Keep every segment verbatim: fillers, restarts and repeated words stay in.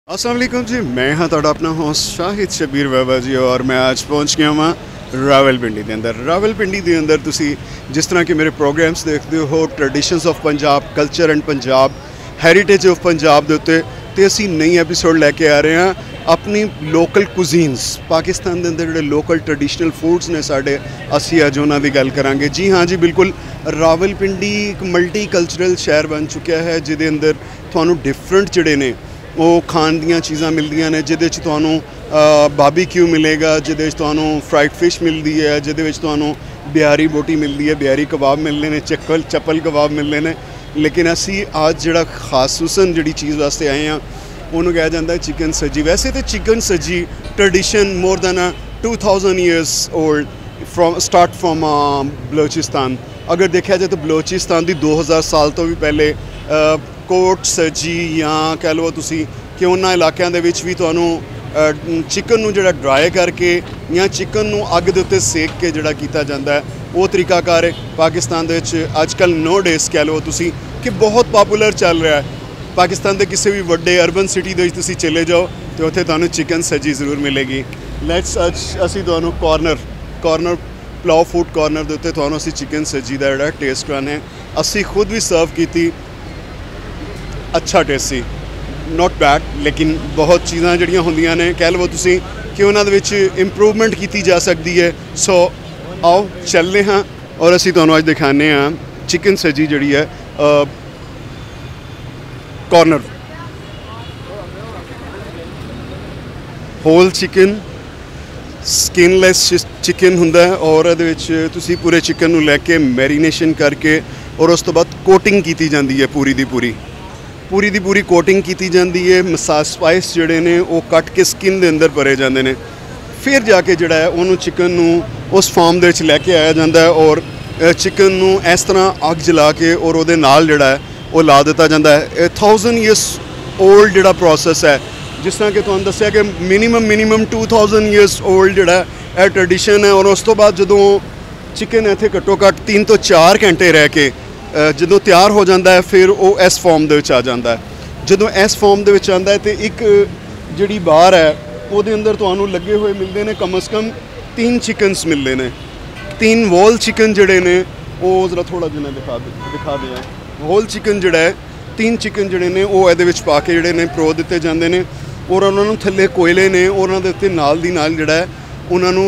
अस्सलाम वालेकुम जी, मैं हाँ तुहाडा अपना होस्ट शाहिद शबीर बाबा जी और मैं आज पहुँच गया वहाँ रावलपिंडी के अंदर। रावलपिंडी के अंदर तुसी जिस तरह के मेरे प्रोग्राम्स देखते हो traditions of Punjab, culture and Punjab, heritage of Punjab के उत्ते ते असी नई एपीसोड लैके आ रहे हैं अपनी लोकल कुजीन्स पाकिस्तान के अंदर जो लोकल ट्रेडिशनल फूड्स ने साढ़े असी अज उन्हों की गल करांगे। जी हाँ जी बिल्कुल, रावलपिंडी एक मल्टी कल्चरल शहर बन चुका है जिदे अंदर तुहानू डिफरेंट जिहड़े ने वो खाण दीयां चीज़ां मिलदियां ने, जिहदे च तुहानू बारबीक्यू मिलेगा, जिहदे च तुहानू फ्राइड फिश मिलती है, जिहदे विच तुहानू बिहारी बोटी मिलती है, बिहारी कबाब मिलने ने, चक्कल चप्पल कबाब मिलने ने। लेकिन असी आज जिहड़ा खासूसन जिहड़ी चीज़ वास्ते आए हैं उन्होंने कहा जाता है चिकन सजी। वैसे तो chicken sajji tradition more than a two thousand years old from start from Balochistan. अगर देखा जाए तो बलोचिस्तान की दो हज़ार साल तो भी पहले कोट सजी या कह लो तुसी कि उन्होंने इलाकों के भी तुहानू चिकन नू जिहड़ा ड्राई करके या चिकन नू अग दे उत्ते सेक के जिहड़ा कीता जाता है वो तरीकाकार है पाकिस्तान दे विच अजकल नो डेज कह लो तुसी कि बहुत पॉपूलर चल रहा है। पाकिस्तान के किसी भी वड्डे अर्बन सिटी दे विच तुसी चले जाओ तो उत्थे तुहानू चिकन सजी जरूर मिलेगी। लैट्स अज असी तुहानू corner corner pulao food corner के उत्ते तुहानू असी चिकन सजी का जिहड़ा टेस्ट कराने असी खुद भी सर्व की, अच्छा टेस्ट सी, नॉट बैड, लेकिन बहुत चीज़ां जिहड़ियां होंदियां ने कह लो तुसी कि उन्हां दे विच इंप्रूवमेंट की जा सकती है। सो आओ चलने हाँ और असी तुहानू अज दिखाने हाँ चिकन सजी जिहड़ी है corner. Whole chicken skinless chicken हुंदा है और इहदे विच तुसी पूरे चिकन नू लैके मैरीनेशन करके और उस तो बाद कोटिंग की जाती है, पूरी दी पूरी पूरी दी पूरी कोटिंग की जाती है। मसाज स्पाइस जिहड़े ने वो कट के स्किन के अंदर भरे जाते हैं, फिर जाके जिहड़ा है उन्होंने चिकन नू उस फार्म दे विच लैके आया जाता है और चिकन नू इस तरह अग जला के और उहदे नाल जिहड़ा है वो ला दिता जाता है। थाउजेंड ईयर्स ओल्ड जिहड़ा प्रोसैस है, जिस तरह कि तुहानू दस्सिया कि minimum minimum two thousand years old जिहड़ा है ट्रेडिशन है। और उस तो बाद जदों चिकन इत्थे घट्टो घट्ट तीन तो चार घंटे रह के जो तैयार हो जाता है फिर वो इस फॉर्म दे विच आ जाता है। जो इस फॉर्म दे विच आंदा है तो एक जिहड़ी बार है वो अंदर तुहानू लगे हुए मिलते हैं कम अज़ कम तीन चिकनस मिलते हैं। तीन वॉल चिकन जिहड़े ने वो जरा थोड़ा जिन्हें दिखा दिखा दें। होल चिकन जिहड़ा है तीन चिकन जिहड़े ने वो इहदे विच पा के जिहड़े ने परो दिते जांदे ने और उन्होंने थल्ले कोयले ने और उन्होंने उत्ते नाल दी नाल जिहड़ा है उन्होंने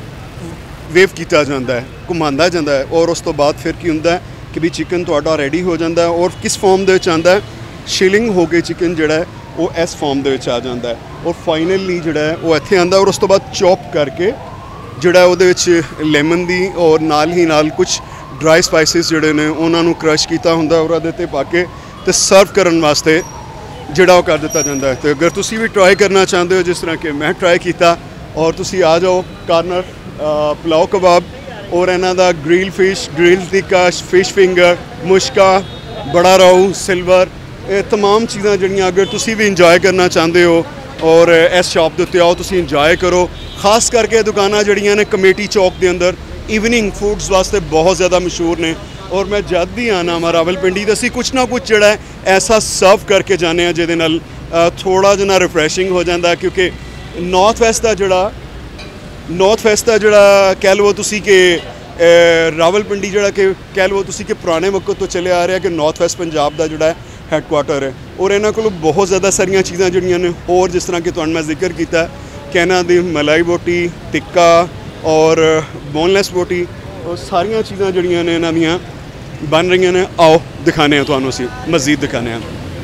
वेव किया जाता है, घुमांदा जाता है और उस तो बाद फिर की हुंदा है कि भी चिकन तुहाडा रेडी हो जाता है और किस फॉर्म दे विच आंदा है, शिलिंग हो के चिकन जिहड़ा है वो इस फॉर्म दे विच आ जाता है और फाइनली जिहड़ा है वो इत्थे आंदा और उस तो बाद चॉप करके जिहड़ा है उहदे विच लेमन दी और नाल ही नाल कुछ ड्राई स्पाइसिस जिहड़े ने उन्हां नू क्रश कीता हुंदा और उहदे ते पा के ते सर्व करन वास्ते जिहड़ा वो कर दिता जाता है। तो अगर तुसी भी ट्राई करना चाहते हो जिस तरह कि मैं ट्राई किया और तुसी आ जाओ कॉर्नर पुलाव कबाब और इन्हां दा grill fish, grill tikka, fish finger, मुश्का, बड़ा राऊ, सिल्वर, ये तमाम चीज़ां जिहड़ियां अगर तुसी भी इंजॉय करना चाहते हो और इस शॉप के उत्ते आओ तुसी इंजॉय करो। खास करके दुकानां जिहड़ियां ने कमेटी चौक के अंदर इवनिंग फूड्स वास्ते बहुत ज़्यादा मशहूर ने और मैं जद भी आना मा रावलपिंडी तो असीं कुछ ना कुछ जिहड़ा है ऐसा सर्व करके जाने हैं जिहदे नाल थोड़ा जिहा रिफ्रैशिंग हो जाता है। क्योंकि नॉर्थ वैस्ट का जिहड़ा नॉर्थ वैस्ट का जिहड़ा कह लो तुसी कि रावलपिंडी जिहड़ा कि कह लो तुसी कि पुराने वक्त तो चले आ रहा है कि नॉर्थ वैस्ट पंजाब का जिहड़ा है हैडकुआटर है और इन्हां कोल बहुत ज़्यादा सारियां चीज़ां जिहड़ियां ने और जिस तरह कि तुहानू मैं जिक्र किया कि इन्हां दी मलाई बोटी, टिक्का और बोनलैस बोटी और सारियां चीज़ां जिहड़ियां ने इन्हां दियां बन रही ने। आओ दिखाने तुहानू असीं मज़ीद दिखाने।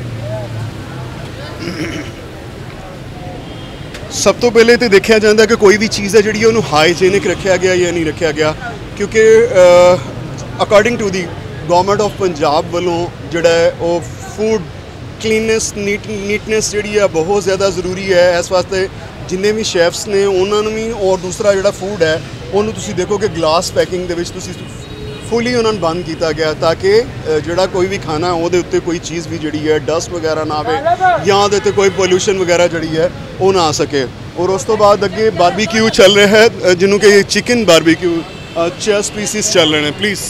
सब तो पहले तो देखा जाता है कि कोई भी चीज़ है जी उन्होंने हाइजीनिक रखा गया या नहीं रखा गया, क्योंकि according to the government of Punjab वालों जोड़ा है वो फूड क्लीननेस नीट नीटनेस जी है बहुत ज़्यादा ज़रूरी है। इस वास्ते जिन्ने भी शेफ्स ने उन्होंने भी और दूसरा जोड़ा फूड है उन्होंने तुसी देखो कि ग्लास पैकिंग दे विच तुसी फुली उन्होंने बंद किया गया ताकि जोड़ा कोई भी खाना है वो उत्ते कोई चीज़ भी जी है डस्ट वगैरह ना आए या वो कोई पोल्यूशन वगैरह जी है वो ना आ सके। और उस तो बाद अगे बारबीक्यू चल रहा है जिन्हों के चिकन बारबीक्यू चेस पीसीस चल रहे हैं। प्लीज़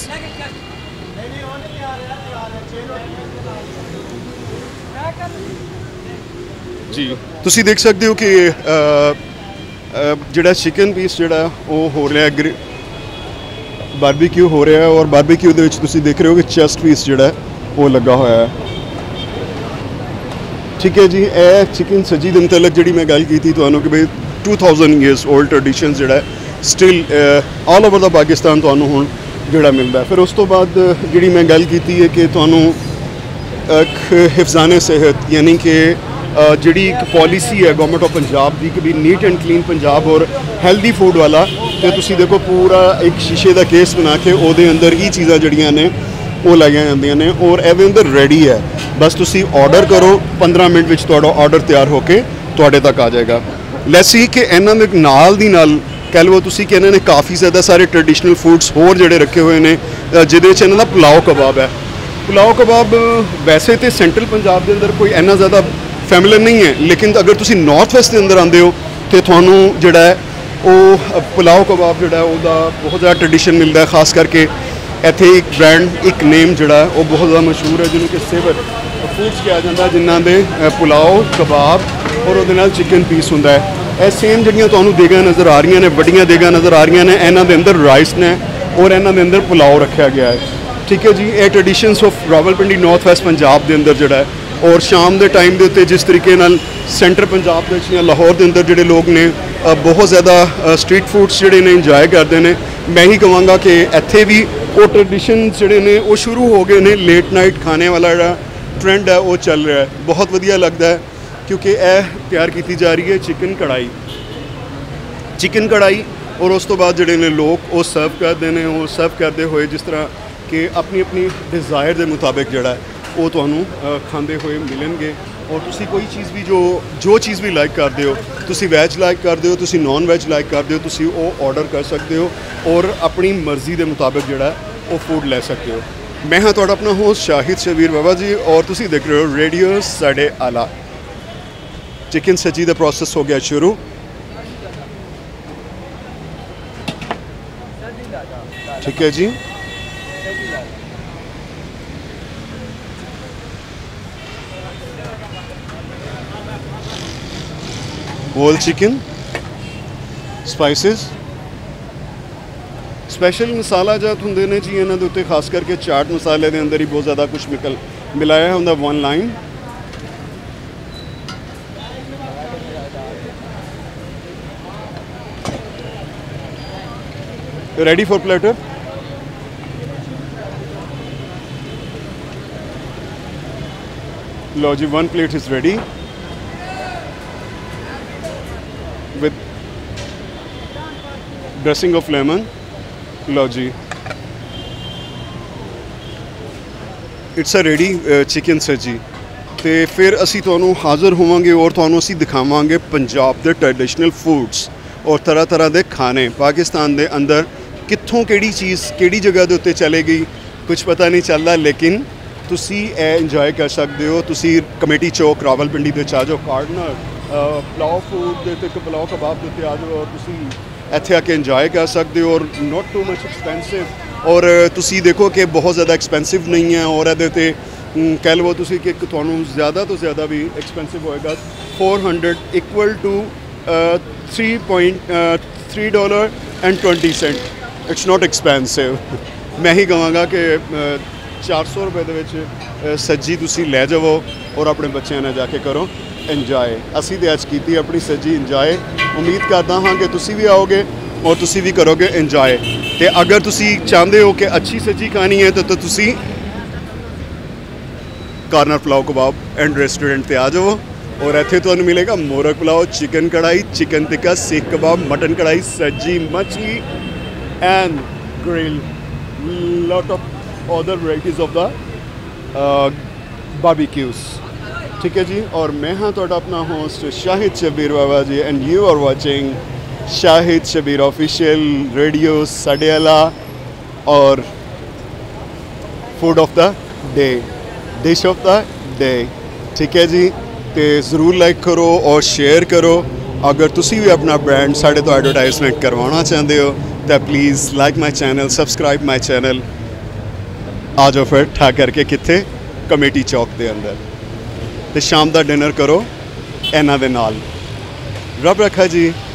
ਜੀ ਤੁਸੀਂ ਦੇਖ ਸਕਦੇ ਹੋ ਕਿ ਅ, ਅ, ਜਿਹੜਾ ਚਿਕਨ ਪੀਸ ਜਿਹੜਾ ਉਹ ਹੋ ਰਿਹਾ ਹੈ ਬਾਰਬੀਕਿਊ ਹੋ ਰਿਹਾ ਹੈ ਔਰ ਬਾਰਬੀਕਿਊ ਦੇ ਵਿੱਚ ਤੁਸੀਂ ਦੇਖ ਰਹੇ ਹੋ ਕਿ ਚੈਸਟ ਪੀਸ ਜਿਹੜਾ ਹੈ ਉਹ ਲੱਗਾ ਹੋਇਆ ਹੈ। ਠੀਕ ਹੈ ਜੀ, ਇਹ ਚਿਕਨ ਸੱਜੀ ਦੇ ਮੁਤਲਕ ਜਿਹੜੀ ਮੈਂ ਗੱਲ ਕੀਤੀ ਤੁਹਾਨੂੰ ਕਿ ਬਈ two thousand years old tradition ਜਿਹੜਾ ਸਟਿਲ ਆਲ ਓਵਰ ਦਾ ਪਾਕਿਸਤਾਨ ਤੁਹਾਨੂੰ ਹੁਣ ਜਿਹੜਾ ਮਿਲਦਾ। ਫਿਰ ਉਸ ਤੋਂ ਬਾਅਦ ਜਿਹੜੀ ਮੈਂ ਗੱਲ ਕੀਤੀ ਹੈ ਕਿ ਤੁਹਾਨੂੰ ਹਿਫਜ਼ਾਨੇ ਸਿਹਤ ਯਾਨੀ ਕਿ ਜਿਹੜੀ ਇੱਕ ਪਾਲਿਸੀ ਹੈ ਗਵਰਨਮੈਂਟ ਆਫ ਪੰਜਾਬ ਦੀ ਕਿ ਵੀ ਨੀਟ ਐਂਡ ਕਲੀਨ ਪੰਜਾਬ ਔਰ ਹੈਲਦੀ ਫੂਡ ਵਾਲਾ, ਤੇ ਤੁਸੀਂ ਦੇਖੋ ਪੂਰਾ ਇੱਕ ਸ਼ੀਸ਼ੇ ਦਾ ਕੇਸ ਬਣਾ ਕੇ ਉਹਦੇ ਅੰਦਰ ਹੀ ਚੀਜ਼ਾਂ ਜਿਹੜੀਆਂ ਨੇ ਉਹ ਲਾਈਆਂ ਜਾਂਦੀਆਂ ਨੇ ਔਰ ਇਹਦੇ ਅੰਦਰ ਰੈਡੀ ਹੈ। ਬਸ ਤੁਸੀਂ ਆਰਡਰ ਕਰੋ, ਪੰਦਰਾਂ ਮਿੰਟ ਵਿੱਚ ਤੁਹਾਡਾ ਆਰਡਰ ਤਿਆਰ ਹੋ ਕੇ ਤੁਹਾਡੇ ਤੱਕ ਆ ਜਾਏਗਾ। ਲੈਟਸ ਸੀ ਕਿ ਇਹਨਾਂ ਦੇ ਨਾਲ ਦੀ ਨਾਲ ਕਹਿ ਲਓ ਤੁਸੀਂ ਕਿ ਇਹਨਾਂ ਨੇ ਕਾਫੀ ਜ਼ਿਆਦਾ ਸਾਰੇ ਟ੍ਰੈਡੀਸ਼ਨਲ ਫੂਡਸ ਹੋਰ ਜਿਹੜੇ ਰੱਖੇ ਹੋਏ ਨੇ, ਜਿਹਦੇ ਵਿੱਚ ਇਹਨਾਂ ਦਾ ਪੁਲਾਓ ਕਬਾਬ ਹੈ। ਪੁਲਾਓ ਕਬਾਬ ਵੈਸੇ ਤਾਂ ਸੈਂਟਰਲ ਪੰਜਾਬ ਦੇ ਅੰਦਰ ਕੋਈ ਇੰਨਾ ਜ਼ਿਆਦਾ ਫੈਮਿਲੀਅਰ ਨਹੀਂ ਹੈ, ਲੇਕਿਨ ਅਗਰ ਤੁਸੀਂ ਨਾਰਥ ਵੈਸਟ ਦੇ ਅੰਦਰ ਆਉਂਦੇ ਹੋ ਤਾਂ ਤੁਹਾਨੂੰ ਜਿਹੜਾ ਹੈ ਉਹ ਪੁਲਾਓ ਕਬਾਬ ਜਿਹੜਾ ਉਹਦਾ ਬਹੁਤ ਜ਼ਿਆਦਾ ਟ੍ਰੈਡੀਸ਼ਨ ਮਿਲਦਾ ਹੈ। ਖਾਸ ਕਰਕੇ ਇੱਥੇ ਇੱਕ ਬ੍ਰਾਂਡ ਇੱਕ ਨੇਮ ਜਿਹੜਾ ਉਹ ਬਹੁਤ ਜ਼ਿਆਦਾ ਮਸ਼ਹੂਰ ਹੈ ਜਿਹਨੂੰ ਕਿ ਸੇਵਰ ਫੂਡਸ ਕਿਹਾ ਜਾਂਦਾ, ਜਿਨ੍ਹਾਂ ਦੇ ਪੁਲਾਓ ਕਬਾਬ ਔਰ ਉਹਦੇ ਨਾਲ ਚਿਕਨ ਪੀਸ ਹੁੰਦਾ ਹੈ। ਇਹ ਸੇਮ ਜਿਹੜੀਆਂ ਤੁਹਾਨੂੰ ਦੇਗਾਂ ਨਜ਼ਰ ਆ ਰਹੀਆਂ ਨੇ, ਵੱਡੀਆਂ ਦੇਗਾਂ ਨਜ਼ਰ ਆ ਰਹੀਆਂ ਨੇ, ਇਹਨਾਂ ਦੇ ਅੰਦਰ ਰਾਈਸ ਨੇ ਔਰ ਇਹਨਾਂ ਦੇ ਅੰਦਰ ਪੁਲਾਓ ਰੱਖਿਆ ਗਿਆ ਹੈ। ਠੀਕ ਹੈ ਜੀ, ਇਹ traditions of Rawalpindi north west Punjab ਦੇ ਅੰਦਰ ਜਿਹੜਾ ਹੈ। ਔਰ ਸ਼ਾਮ ਦੇ ਟਾਈਮ ਦੇ ਉੱਤੇ ਜਿਸ ਤਰੀਕੇ ਨਾਲ ਸੈਂਟਰ ਪੰਜਾਬ ਦੇ ਵਿੱਚ ਜਾਂ ਲਾਹੌਰ ਦੇ ਅੰਦਰ ਜਿਹੜੇ ਲੋਕ ਨੇ ਬਹੁਤ ਜ਼ਿਆਦਾ ਸਟਰੀਟ ਫੂਡਸ ਜਿਹੜੇ ਨੇ ਇੰਜੋਏ ਕਰਦੇ ਨੇ, ਮੈਂ ਹੀ ਕਹਾਂਗਾ ਕਿ ਇੱਥੇ ਵੀ ਉਹ ਟ੍ਰੈਡੀਸ਼ਨ ਜਿਹੜੇ ਨੇ ਉਹ ਸ਼ੁਰੂ ਹੋ ਗਏ ਨੇ। ਲੇਟ ਨਾਈਟ ਖਾਣੇ ਵਾਲਾ ਜਿਹੜਾ ਟ੍ਰੈਂਡ ਹੈ ਉਹ ਚੱਲ ਰਿਹਾ ਹੈ, ਬਹੁਤ ਵਧੀਆ ਲੱਗਦਾ ਹੈ ਕਿਉਂਕਿ ਇਹ ਤਿਆਰ ਕੀਤੀ ਜਾ ਰਹੀ ਹੈ ਚਿਕਨ ਕੜਾਈ ਚਿਕਨ ਕੜਾਈ ਔਰ ਉਸ ਤੋਂ ਬਾਅਦ ਜਿਹੜੇ ਨੇ ਲੋਕ ਉਹ ਸਰਵ ਕਰਦੇ ਨੇ। ਉਹ ਸਰਵ ਕਰਦੇ ਹੋਏ ਜਿਸ ਤਰ੍ਹਾਂ ਕਿ ਆਪਣੀ ਆਪਣੀ ਡਿਜ਼ਾਇਰ ਦੇ ਮੁਤਾਬਿਕ ਜਿਹੜਾ ਉਹ ਤੁਹਾਨੂੰ ਖਾਂਦੇ ਹੋਏ ਮਿਲਣਗੇ। ਔਰ ਤੁਸੀਂ ਕੋਈ ਚੀਜ਼ ਵੀ ਜੋ ਜੋ ਚੀਜ਼ ਵੀ ਲਾਈਕ ਕਰਦੇ ਹੋ, ਤੁਸੀਂ ਵੈਜ ਲਾਈਕ ਕਰਦੇ ਹੋ, ਤੁਸੀਂ ਨੌਨ ਵੈਜ ਲਾਈਕ ਕਰਦੇ ਹੋ, ਤੁਸੀਂ ਉਹ ਆਰਡਰ ਕਰ ਸਕਦੇ ਹੋ ਔਰ ਆਪਣੀ ਮਰਜ਼ੀ ਦੇ ਮੁਤਾਬਿਕ ਜਿਹੜਾ ਉਹ ਫੂਡ ਲੈ ਸਕਦੇ ਹੋ। ਮੈਂ ਹਾਂ ਤੁਹਾਡਾ ਆਪਣਾ ਹੋਸਟ ਸ਼ਾਹਿਦ ਸ਼ਬੀਰ ਬਾਬਾ ਜੀ ਔਰ ਤੁਸੀਂ ਦੇਖ ਰਹੇ ਹੋ ਰੇਡੀਓ ਸਾਡੇ ਆਲਾ। ਚਿਕਨ ਸੱਜੀ ਦਾ ਪ੍ਰੋਸੈਸ ਹੋ ਗਿਆ ਸ਼ੁਰੂ। ਠੀਕ ਹੈ ਜੀ, ਹੋਲ ਚਿਕਨ ਸਪਾਈਸਿਸ ਸਪੈਸ਼ਲ ਮਸਾਲਾ ਜਾਤ ਹੁੰਦੇ ਨੇ ਜੀ ਇਹਨਾਂ ਦੇ ਉੱਤੇ, ਖਾਸ ਕਰਕੇ ਚਾਟ ਮਸਾਲੇ ਦੇ ਅੰਦਰ ਹੀ ਬਹੁਤ ਜ਼ਿਆਦਾ ਕੁਝ ਮਿਕਲ ਮਿਲਾਇਆ ਹੁੰਦਾ। One line ready for platter? लो जी, one plate is ready with dressing of lemon. लो जी, it's a ready chicken सजी। ਤੇ ਫਿਰ ਅਸੀਂ ਤੁਹਾਨੂੰ ਹਾਜ਼ਰ ਹੋਵਾਂਗੇ ਔਰ ਤੁਹਾਨੂੰ ਅਸੀਂ ਦਿਖਾਵਾਂਗੇ ਪੰਜਾਬ ਦੇ ਟ੍ਰੈਡੀਸ਼ਨਲ ਫੂਡਸ ਔਰ ਤਰ੍ਹਾਂ ਤਰ੍ਹਾਂ ਦੇ ਖਾਣੇ। ਪਾਕਿਸਤਾਨ ਦੇ ਅੰਦਰ ਕਿੱਥੋਂ ਕਿਹੜੀ ਚੀਜ਼ ਕਿਹੜੀ ਜਗ੍ਹਾ ਦੇ ਉੱਤੇ ਚਲੇ ਗਈ ਕੁਝ ਪਤਾ ਨਹੀਂ ਚੱਲਦਾ, ਲੇਕਿਨ ਤੁਸੀਂ ਇਹ ਇੰਜੋਏ ਕਰ ਸਕਦੇ ਹੋ। ਤੁਸੀਂ ਕਮੇਟੀ ਚੌਕ ਰਾਵਲਪਿੰਡੀ ਦੇ ਵਿੱਚ ਆ ਜਾਓ, ਕਾਰਨਰ ਪੁਲਾਓ ਫੂਡ ਦੇ ਉੱਤੇ ਪੁਲਾਓ ਕਬਾਬ ਦੇ ਉੱਤੇ ਆ ਜਾਓ ਔਰ ਤੁਸੀਂ ਇੱਥੇ ਆ ਕੇ ਇੰਜੋਏ ਕਰ ਸਕਦੇ ਹੋ। ਔਰ ਨੋਟ ਟੂ ਮਚ ਐਕਸਪੈਂਸਿਵ ਔਰ ਤੁਸੀਂ ਦੇਖੋ ਕਿ ਬਹੁਤ ਜ਼ਿਆਦਾ ਐਕਸਪੈਂਸਿਵ ਨਹੀਂ ਹੈ ਔਰ ਇਹਦੇ 'ਤੇ ਕਹਿ ਲਵੋ ਤੁਸੀਂ ਕਿ ਤੁਹਾਨੂੰ ਜ਼ਿਆਦਾ ਤੋਂ ਜ਼ਿਆਦਾ ਵੀ ਐਕਸਪੈਂਸਿਵ ਹੋਏਗਾ। four hundred equal to three point three dollar and twenty cent। It's not expensive. ਮੈਂ ਹੀ ਕਹਾਂਗਾ ਕਿ ਚਾਰ ਸੌ ਰੁਪਏ ਦੇ ਵਿੱਚ ਸੱਜੀ ਤੁਸੀਂ ਲੈ ਜਾਵੋ ਔਰ ਆਪਣੇ ਬੱਚਿਆਂ ਨਾਲ ਜਾ ਕੇ ਕਰੋ ਇੰਜੋਏ। ਅਸੀਂ ਤਾਂ ਅੱਜ ਕੀਤੀ ਆਪਣੀ ਸੱਜੀ ਇੰਜੋਏ, ਉਮੀਦ ਕਰਦਾ ਹਾਂ ਕਿ ਤੁਸੀਂ ਵੀ ਆਓਗੇ ਔਰ ਤੁਸੀਂ ਵੀ ਕਰੋਗੇ ਇੰਜੋਏ। ਅਤੇ ਅਗਰ ਤੁਸੀਂ ਚਾਹੁੰਦੇ ਹੋ ਕਿ ਅੱਛੀ ਸੱਜੀ ਖਾਣੀ ਹੈ ਤਾਂ ਤੁਸੀਂ corner pulao kebab and restaurant 'ਤੇ ਆ ਜਾਵੋ ਔਰ ਇੱਥੇ ਤੁਹਾਨੂੰ ਮਿਲੇਗਾ ਮੋਰਕ pulao, chicken karahi, chicken tikka, seekh kebab, mutton karahi, sajji, ਮੱਛਲੀ and grill, lot of other varieties of the uh, barbecues। ठीक है जी, और मैं हाँ ਤੁਹਾਡਾ ਆਪਣਾ host Shahid Shabir Baba ji and you are watching Shahid Shabir official radio ਸਾਡੇ ਵਾਲਾ और food of the day, dish of the day. ठीक है जी, तो ज़रूर लाइक करो और शेयर करो। अगर तुसी भी अपना ब्रांड साढ़े तो एडवर्टाइजमेंट करवाना चाहते हो तो please like my channel, subscribe my channel. आ जाओ फिर ठा करके कितने कमेटी चौक के अंदर, तो शाम का डिनर करो, ਇਹਨਾਂ ਦੇ ਨਾਲ। ਰੱਬ ਰੱਖਾ ਜੀ।